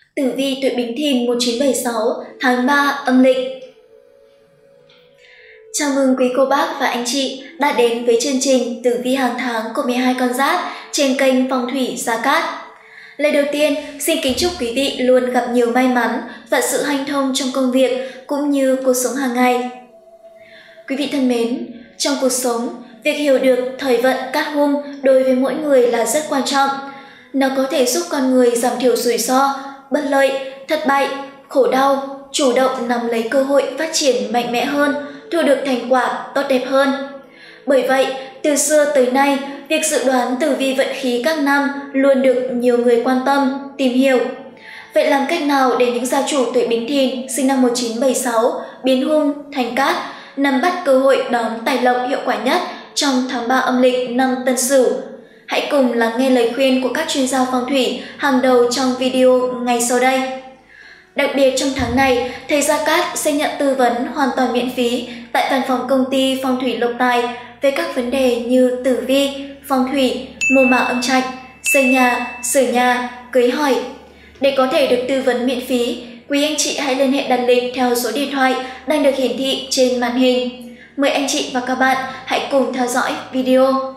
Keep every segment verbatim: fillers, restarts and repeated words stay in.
Tử vi tuổi Bính Thìn một nghìn chín trăm bảy mươi sáu tháng ba âm lịch. Chào mừng quý cô bác và anh chị đã đến với chương trình Tử vi hàng tháng của mười hai con giáp trên kênh Phong thủy Gia Cát. Lời đầu tiên, xin kính chúc quý vị luôn gặp nhiều may mắn và sự hanh thông trong công việc cũng như cuộc sống hàng ngày. Quý vị thân mến, trong cuộc sống, việc hiểu được thời vận cát hung đối với mỗi người là rất quan trọng. Nó có thể giúp con người giảm thiểu rủi ro, bất lợi, thất bại, khổ đau, chủ động nắm lấy cơ hội phát triển mạnh mẽ hơn, thu được thành quả tốt đẹp hơn. Bởi vậy, từ xưa tới nay, việc dự đoán tử vi vận khí các năm luôn được nhiều người quan tâm, tìm hiểu. Vậy làm cách nào để những gia chủ tuổi Bính Thìn sinh năm một nghìn chín trăm bảy mươi sáu biến hung thành cát, nắm bắt cơ hội đón tài lộc hiệu quả nhất trong tháng ba âm lịch năm Tân Sửu? Hãy cùng lắng nghe lời khuyên của các chuyên gia phong thủy hàng đầu trong video ngay sau đây. Đặc biệt trong tháng này, thầy Gia Cát sẽ nhận tư vấn hoàn toàn miễn phí tại văn phòng công ty Phong thủy Lộc Tài về các vấn đề như tử vi, phong thủy, mùa mã âm trạch, xây nhà, sửa nhà, cưới hỏi. Để có thể được tư vấn miễn phí, quý anh chị hãy liên hệ đặt lịch theo số điện thoại đang được hiển thị trên màn hình. Mời anh chị và các bạn hãy cùng theo dõi video.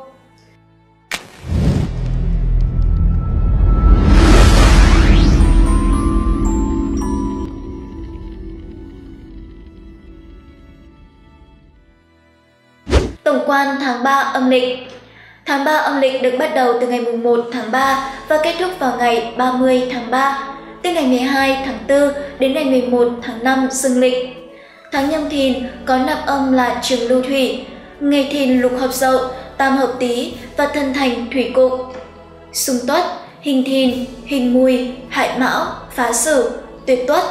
Tổng quan tháng ba âm lịch. Tháng ba âm lịch được bắt đầu từ ngày mùng một tháng ba và kết thúc vào ngày ba mươi tháng ba, từ ngày mười hai tháng tư đến ngày mười một tháng năm dương lịch. Tháng Nhâm Thìn có nạp âm là trường lưu thủy, ngày Thìn lục hợp Dậu, tam hợp Tý và thân thành thủy cục. Xung Tuất, hình Thìn, hình Mùi, hại Mão, phá Sửu, tuyệt Tuất.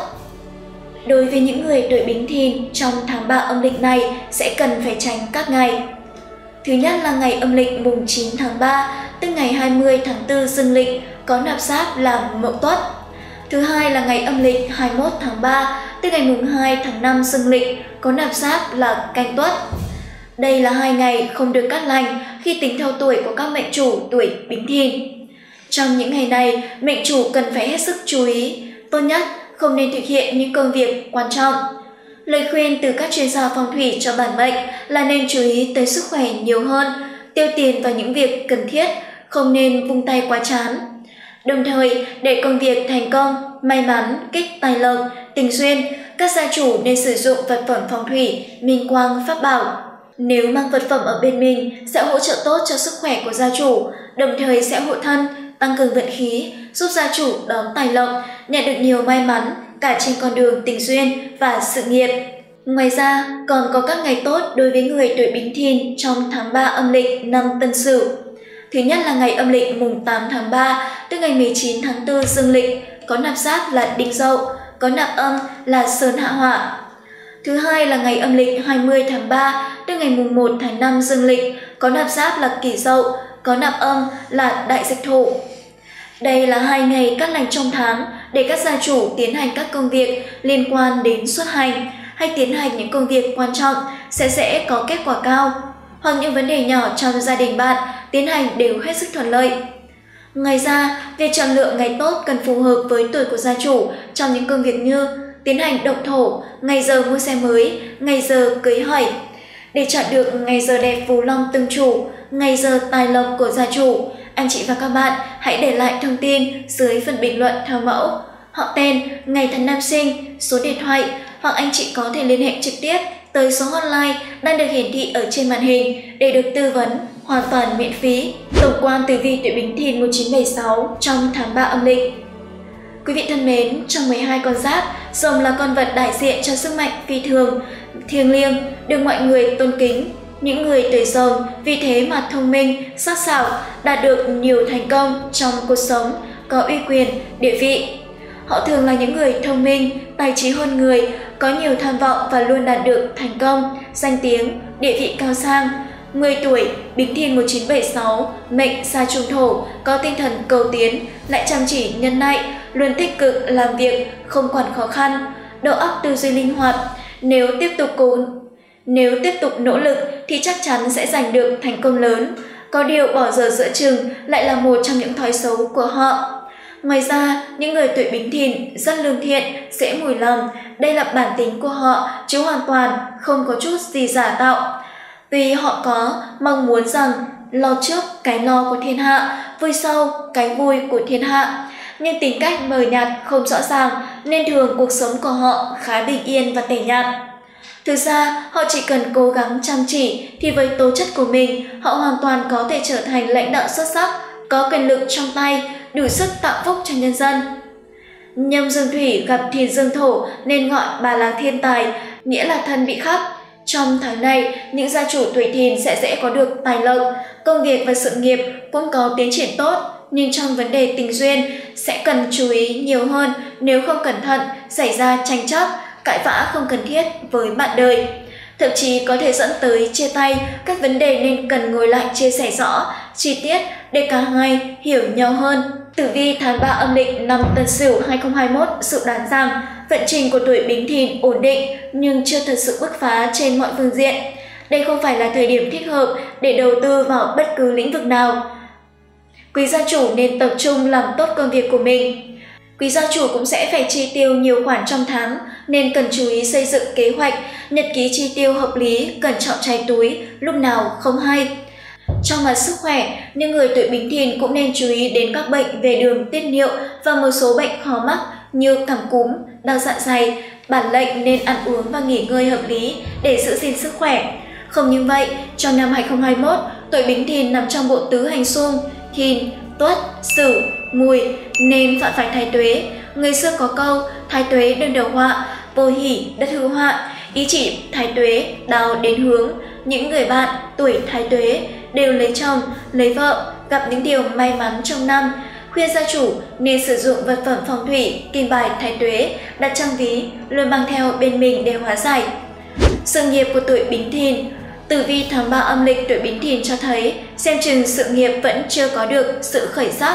Đối với những người tuổi Bính Thìn trong tháng ba âm lịch này sẽ cần phải tránh các ngày. Thứ nhất là ngày âm lịch mùng chín tháng ba, tức ngày hai mươi tháng tư dương lịch, có nạp giáp là Mậu Tuất. Thứ hai là ngày âm lịch hai mươi mốt tháng ba, tức ngày mùng hai tháng năm dương lịch, có nạp giáp là Canh Tuất. Đây là hai ngày không được cát lành khi tính theo tuổi của các mệnh chủ tuổi Bính Thìn. Trong những ngày này, mệnh chủ cần phải hết sức chú ý, tốt nhất không nên thực hiện những công việc quan trọng. Lời khuyên từ các chuyên gia phong thủy cho bản mệnh là nên chú ý tới sức khỏe nhiều hơn, tiêu tiền vào những việc cần thiết, không nên vung tay quá chán. Đồng thời, để công việc thành công, may mắn, kích tài lộc, tình duyên, các gia chủ nên sử dụng vật phẩm phong thủy, minh quang, pháp bảo. Nếu mang vật phẩm ở bên mình sẽ hỗ trợ tốt cho sức khỏe của gia chủ, đồng thời sẽ hộ thân, tăng cường vận khí, giúp gia chủ đón tài lộc, nhận được nhiều may mắn cả trên con đường tình duyên và sự nghiệp. Ngoài ra, còn có các ngày tốt đối với người tuổi Bính Thìn trong tháng ba âm lịch năm Tân Sửu. Thứ nhất là ngày âm lịch mùng tám tháng ba, tức ngày mười chín tháng tư dương lịch, có nạp giáp là Đinh Dậu, có nạp âm là Sơn Hạ Hỏa. Thứ hai là ngày âm lịch hai mươi tháng ba, tức ngày mùng một tháng năm dương lịch, có nạp giáp là Kỷ Dậu, có nạp âm là Đại Dịch Thổ. Đây là hai ngày cát lành trong tháng để các gia chủ tiến hành các công việc liên quan đến xuất hành hay tiến hành những công việc quan trọng sẽ dễ có kết quả cao, hoặc những vấn đề nhỏ trong gia đình bạn tiến hành đều hết sức thuận lợi. Ngoài ra, việc chọn lựa ngày tốt cần phù hợp với tuổi của gia chủ trong những công việc như tiến hành động thổ, ngày giờ mua xe mới, ngày giờ cưới hỏi. Để chọn được ngày giờ đẹp phù long từng chủ, ngày giờ tài lộc của gia chủ, anh chị và các bạn hãy để lại thông tin dưới phần bình luận theo mẫu họ tên, ngày tháng năm sinh, số điện thoại, hoặc anh chị có thể liên hệ trực tiếp tới số hotline đang được hiển thị ở trên màn hình để được tư vấn hoàn toàn miễn phí. Tổng quan tử vi tuổi Bính Thìn một nghìn chín trăm bảy mươi sáu trong tháng ba âm lịch. Quý vị thân mến, trong mười hai con giáp, rồng là con vật đại diện cho sức mạnh phi thường, thiêng liêng, được mọi người tôn kính. Những người tuổi rồng vì thế mà thông minh, sắc sảo, đạt được nhiều thành công trong cuộc sống, có uy quyền, địa vị. Họ thường là những người thông minh, tài trí hơn người, có nhiều tham vọng và luôn đạt được thành công, danh tiếng, địa vị cao sang. mười tuổi, Bính Thìn một nghìn chín trăm bảy mươi sáu, mệnh sa trùng thổ, có tinh thần cầu tiến, lại chăm chỉ nhân nại, luôn tích cực làm việc, không quản khó khăn, đầu óc tư duy linh hoạt. Nếu tiếp tục cố Nếu tiếp tục nỗ lực thì chắc chắn sẽ giành được thành công lớn. Có điều bỏ giờ giữa chừng lại là một trong những thói xấu của họ. Ngoài ra, những người tuổi Bính Thìn rất lương thiện, dễ mùi lòng, đây là bản tính của họ chứ hoàn toàn không có chút gì giả tạo. Tuy họ có mong muốn rằng lo trước cái lo của thiên hạ, vui sau cái vui của thiên hạ, nhưng tính cách mờ nhạt không rõ ràng nên thường cuộc sống của họ khá bình yên và tẻ nhạt. Thực ra, họ chỉ cần cố gắng chăm chỉ thì với tố chất của mình, họ hoàn toàn có thể trở thành lãnh đạo xuất sắc, có quyền lực trong tay, đủ sức tạo phúc cho nhân dân. Nhâm dương thủy gặp thìn dương thổ nên gọi bà là thiên tài, nghĩa là thân bị khắc. Trong tháng này, những gia chủ tuổi Thìn sẽ dễ có được tài lộc, công việc và sự nghiệp cũng có tiến triển tốt, nhưng trong vấn đề tình duyên sẽ cần chú ý nhiều hơn, nếu không cẩn thận xảy ra tranh chấp, cãi vã không cần thiết với bạn đời. Thậm chí có thể dẫn tới chia tay, các vấn đề nên cần ngồi lại chia sẻ rõ, chi tiết để cả hai hiểu nhau hơn. Tử vi tháng ba âm lịch năm Tân Sửu hai không hai mốt dự đoán rằng vận trình của tuổi Bính Thìn ổn định nhưng chưa thật sự bứt phá trên mọi phương diện. Đây không phải là thời điểm thích hợp để đầu tư vào bất cứ lĩnh vực nào. Quý gia chủ nên tập trung làm tốt công việc của mình. Quý gia chủ cũng sẽ phải chi tiêu nhiều khoản trong tháng nên cần chú ý xây dựng kế hoạch, nhật ký chi tiêu hợp lý, cẩn trọng cháy túi, lúc nào không hay. Trong mặt sức khỏe, những người tuổi Bính Thìn cũng nên chú ý đến các bệnh về đường tiết niệu và một số bệnh khó mắc như cảm cúm, đau dạ dày. Bản lệnh nên ăn uống và nghỉ ngơi hợp lý để giữ gìn sức khỏe. Không như vậy, trong năm hai không hai mốt, tuổi Bính Thìn nằm trong bộ tứ hành xung Thìn, Tuất, Sửu, Mùi nên phạm phải thái tuế. Người xưa có câu thái tuế đương đầu họa, vô hỷ đất hư họa, ý chỉ thái tuế đào đến hướng. Những người bạn tuổi thái tuế đều lấy chồng, lấy vợ, gặp những điều may mắn trong năm. Khuyên gia chủ nên sử dụng vật phẩm phong thủy, kim bài thái tuế đặt trong ví, luôn mang theo bên mình để hóa giải. Sự nghiệp của tuổi Bính Thìn. Tử vi tháng ba âm lịch tuổi Bính Thìn cho thấy xem chừng sự nghiệp vẫn chưa có được sự khởi sắc.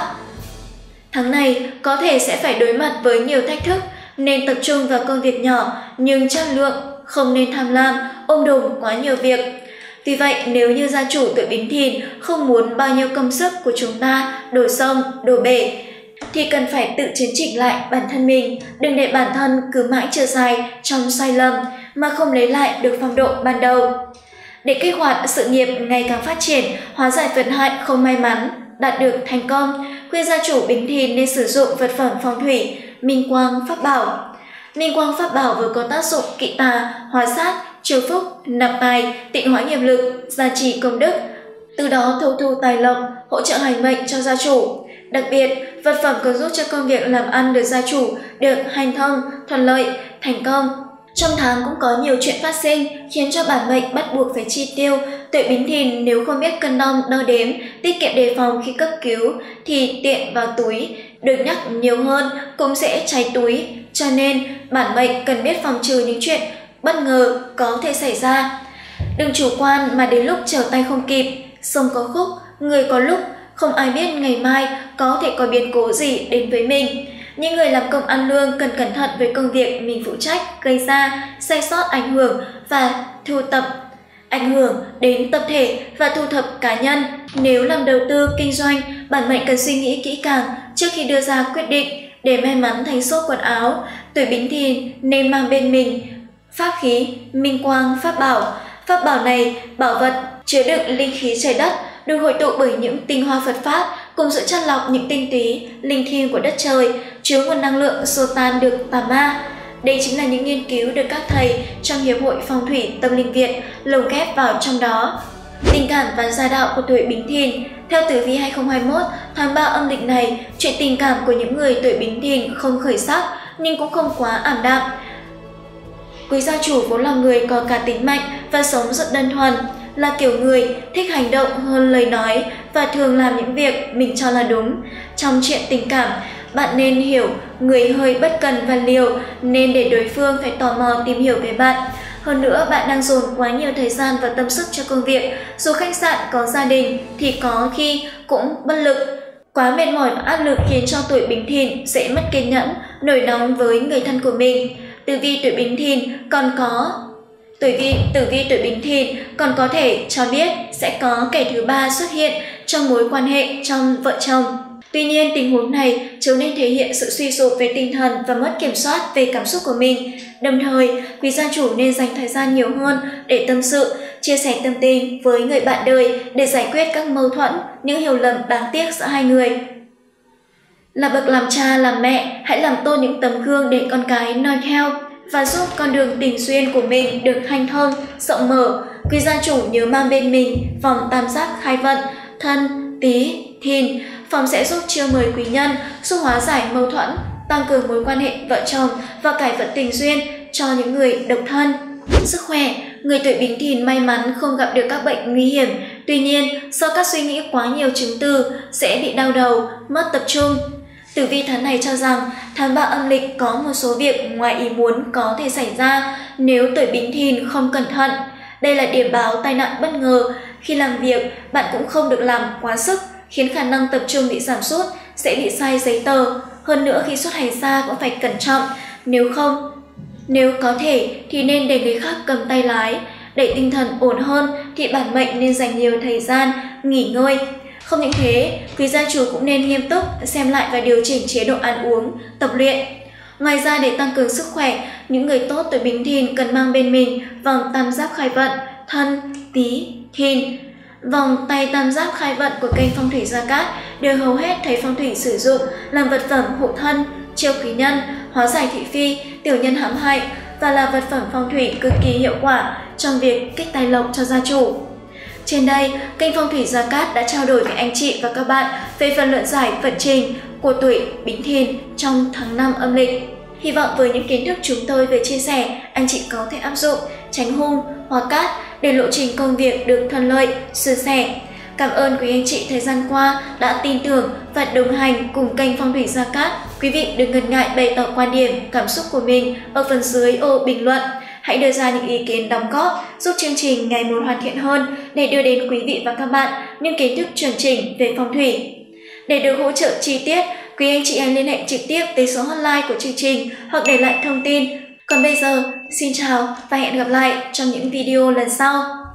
Tháng này có thể sẽ phải đối mặt với nhiều thách thức, nên tập trung vào công việc nhỏ nhưng chất lượng, không nên tham lam, ôm đồm quá nhiều việc. Vì vậy, nếu như gia chủ tuổi Bính Thìn không muốn bao nhiêu công sức của chúng ta đổ sông, đổ bể, thì cần phải tự chấn chỉnh lại bản thân mình, đừng để bản thân cứ mãi trơ dài trong sai lầm mà không lấy lại được phong độ ban đầu. Để kích hoạt sự nghiệp ngày càng phát triển, hóa giải vận hạn không may mắn, đạt được thành công, khuyên gia chủ Bính Thìn nên sử dụng vật phẩm phong thủy, minh quang pháp bảo. Minh quang pháp bảo vừa có tác dụng kỵ tà, hóa sát, chiêu phúc, nạp tài, tịnh hóa nghiệp lực, gia trì công đức, từ đó thâu thu tài lộc, hỗ trợ hành mệnh cho gia chủ. Đặc biệt, vật phẩm còn giúp cho công việc làm ăn được gia chủ được hành thông, thuận lợi, thành công. Trong tháng cũng có nhiều chuyện phát sinh khiến cho bản mệnh bắt buộc phải chi tiêu. Tuổi Bính Thìn nếu không biết cân đong đo đếm, tiết kiệm đề phòng khi cấp cứu thì tiện vào túi, được nhắc nhiều hơn cũng sẽ cháy túi. Cho nên bản mệnh cần biết phòng trừ những chuyện bất ngờ có thể xảy ra. Đừng chủ quan mà đến lúc trở tay không kịp, sông có khúc, người có lúc, không ai biết ngày mai có thể có biến cố gì đến với mình. Những người làm công ăn lương cần cẩn thận với công việc mình phụ trách gây ra sai sót ảnh hưởng và thu tập ảnh hưởng đến tập thể và thu thập cá nhân. Nếu làm đầu tư kinh doanh, bản mệnh cần suy nghĩ kỹ càng trước khi đưa ra quyết định. Để may mắn thành xốp quần áo, tuổi Bính Thìn nên mang bên mình pháp khí, minh quang pháp bảo. Pháp bảo này, bảo vật chứa đựng linh khí trời đất, được hội tụ bởi những tinh hoa Phật pháp cùng sự chắt lọc những tinh túy, linh thiêng của đất trời, chứa nguồn năng lượng xua tan được tà ma. Đây chính là những nghiên cứu được các thầy trong Hiệp hội Phong thủy Tâm linh Việt lồng ghép vào trong đó. Tình cảm và gia đạo của tuổi Bính Thìn. Theo tử vi hai không hai mốt, tháng ba âm lịch này, chuyện tình cảm của những người tuổi Bính Thìn không khởi sắc nhưng cũng không quá ảm đạm. Quý gia chủ vốn là người có cá tính mạnh và sống rất đơn thuần, là kiểu người thích hành động hơn lời nói và thường làm những việc mình cho là đúng. Trong chuyện tình cảm, bạn nên hiểu người hơi bất cần và liều, nên để đối phương phải tò mò tìm hiểu về bạn. Hơn nữa, bạn đang dồn quá nhiều thời gian và tâm sức cho công việc, dù khách sạn có gia đình thì có khi cũng bất lực. Quá mệt mỏi và áp lực khiến cho tuổi Bính Thìn dễ mất kiên nhẫn, nổi nóng với người thân của mình. Tử vi tuổi Bính Thìn còn có Tử vi, tử vi tuổi Bính Thìn còn có thể cho biết sẽ có kẻ thứ ba xuất hiện trong mối quan hệ trong vợ chồng. Tuy nhiên, tình huống này trở nên thể hiện sự suy sụp về tinh thần và mất kiểm soát về cảm xúc của mình. Đồng thời, quý gia chủ nên dành thời gian nhiều hơn để tâm sự, chia sẻ tâm tình với người bạn đời để giải quyết các mâu thuẫn, những hiểu lầm đáng tiếc giữa hai người. Là bậc làm cha, làm mẹ, hãy làm tốt những tấm gương để con cái noi theo và giúp con đường tình duyên của mình được hanh thông, rộng mở. Quý gia chủ nhớ mang bên mình vòng tam giác khai vận, Thân, Tý, Thìn. Vòng sẽ giúp chiêu mời quý nhân, giúp hóa giải mâu thuẫn, tăng cường mối quan hệ vợ chồng và cải vận tình duyên cho những người độc thân. Sức khỏe, người tuổi Bính Thìn may mắn không gặp được các bệnh nguy hiểm. Tuy nhiên, do các suy nghĩ quá nhiều chứng từ sẽ bị đau đầu, mất tập trung. Tử vi tháng này cho rằng tháng ba âm lịch có một số việc ngoài ý muốn có thể xảy ra nếu tuổi Bính Thìn không cẩn thận. Đây là điểm báo tai nạn bất ngờ. Khi làm việc, bạn cũng không được làm quá sức, khiến khả năng tập trung bị giảm sút, sẽ bị sai giấy tờ. Hơn nữa khi xuất hành xa cũng phải cẩn trọng, nếu không, nếu có thể thì nên để người khác cầm tay lái. Để tinh thần ổn hơn thì bản mệnh nên dành nhiều thời gian nghỉ ngơi. Không những thế, quý gia chủ cũng nên nghiêm túc xem lại và điều chỉnh chế độ ăn uống, tập luyện. Ngoài ra, để tăng cường sức khỏe, những người tốt tuổi Bính Thìn cần mang bên mình vòng tam giác khai vận, Thân, Tý, Thìn. Vòng tay tam giác khai vận của kênh Phong thủy Gia Cát đều hầu hết thầy phong thủy sử dụng làm vật phẩm hộ thân, chiêu quý nhân, hóa giải thị phi, tiểu nhân hãm hại và là vật phẩm phong thủy cực kỳ hiệu quả trong việc kích tài lộc cho gia chủ. Trên đây, kênh Phong thủy Gia Cát đã trao đổi với anh chị và các bạn về phần luận giải vận trình của tuổi Bính Thìn trong tháng năm âm lịch. Hy vọng với những kiến thức chúng tôi vừa chia sẻ, anh chị có thể áp dụng, tránh hung, hóa cát để lộ trình công việc được thuận lợi, suôn sẻ. Cảm ơn quý anh chị thời gian qua đã tin tưởng và đồng hành cùng kênh Phong thủy Gia Cát. Quý vị đừng ngần ngại bày tỏ quan điểm, cảm xúc của mình ở phần dưới ô bình luận. Hãy đưa ra những ý kiến đóng góp giúp chương trình ngày một hoàn thiện hơn để đưa đến quý vị và các bạn những kiến thức chuẩn chỉnh về phong thủy. Để được hỗ trợ chi tiết, quý anh chị hãy liên hệ trực tiếp tới số hotline của chương trình hoặc để lại thông tin. Còn bây giờ, xin chào và hẹn gặp lại trong những video lần sau.